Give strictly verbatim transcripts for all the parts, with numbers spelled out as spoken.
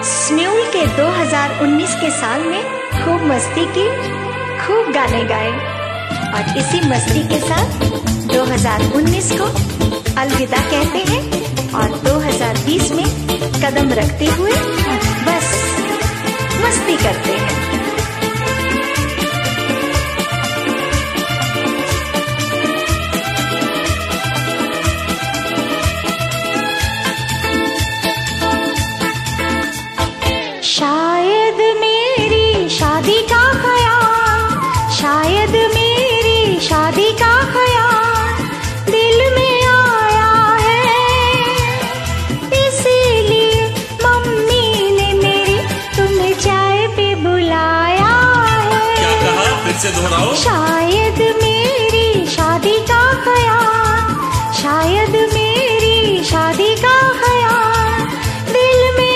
Smule के दो हज़ार उन्नीस के साल में खूब मस्ती की, खूब गाने गाए और इसी मस्ती के साथ दो हज़ार उन्नीस को अलविदा कहते हैं और दो हज़ार बीस में कदम रखते हुए बस मस्ती करते हैं। शायद मेरी शादी का ख्याल, शायद मेरी शादी का ख्याल दिल में आया है, इसीलिए मम्मी ने मेरी तुम्हें चाय पे बुलाया है। क्या कहा, फिर से दोहराओ। शायद मेरी शादी का ख्याल, शायद मेरी शादी का ख्याल दिल में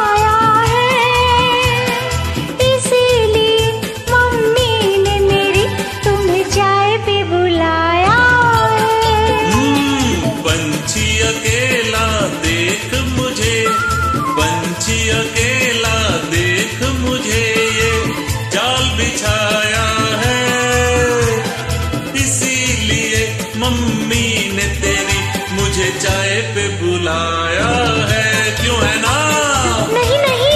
अकेला देख मुझे ये जाल बिछाया है, इसीलिए मम्मी ने तेरी मुझे चाय पे बुलाया है। क्यों है ना? नहीं नहीं।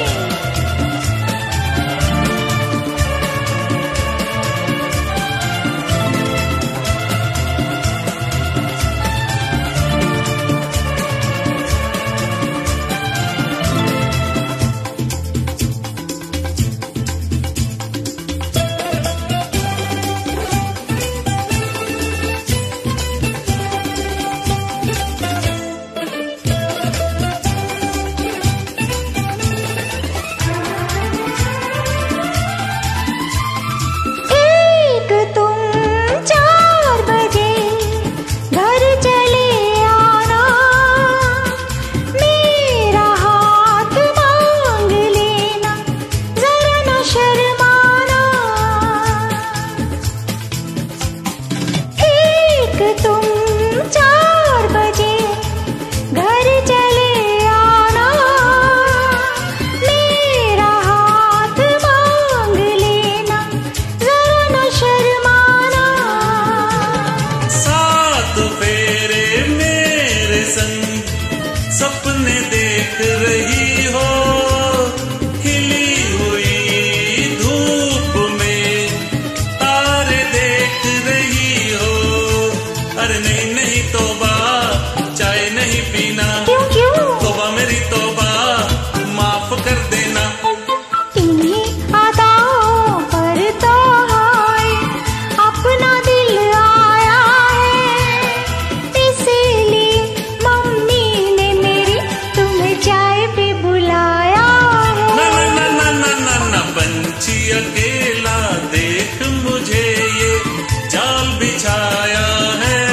सपने देख रही हो, खिली हुई धूप में तारे देख रही हो। अरे नहीं नहीं तौबा, चाय नहीं पीना। क्यों क्यों? तौबा मेरी तौबा, माफ कर देना। इन्हीं अदाओं पर तो हाय अपना दिल आया है, इसीलिए मम्मी ने मेरी तुम्हें चाय पे बुलाया है। ना ना ना ना ना ना पंछी अकेला देख मुझे ये जाल बिछाया है,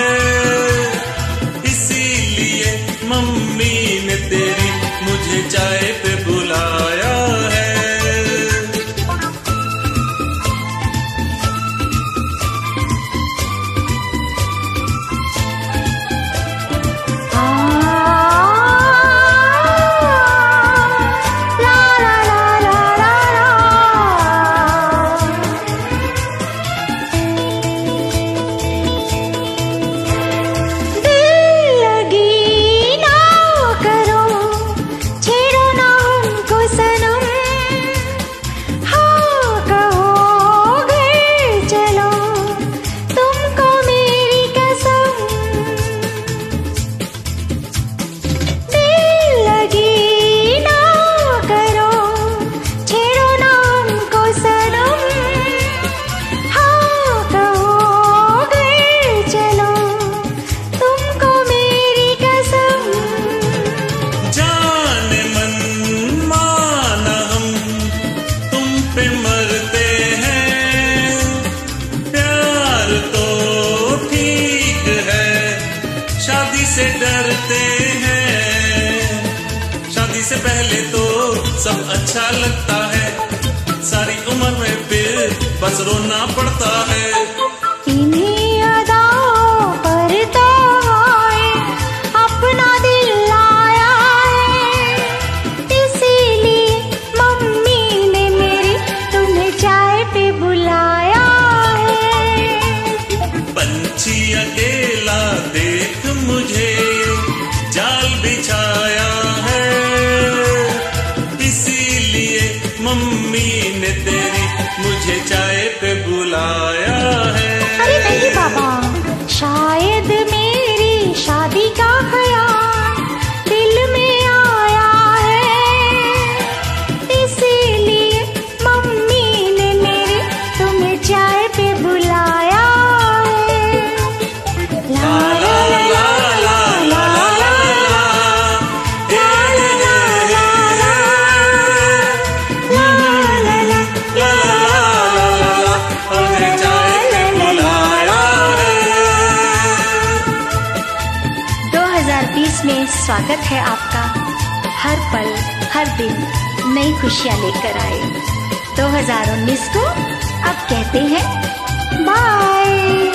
इसीलिए मम्मी ने तेरी मुझे चाय पे बुलाया है। शादी से डरते हैं, शादी से पहले तो सब अच्छा लगता है, सारी उम्र में फिर बस रोना पड़ता है। इन्हीं अदाओं पर तो हाय अपना दिल आया है, इसीलिए स्वागत है आपका। हर पल हर दिन नई खुशियाँ लेकर आए। दो हज़ार उन्नीस को अब कहते हैं बाय।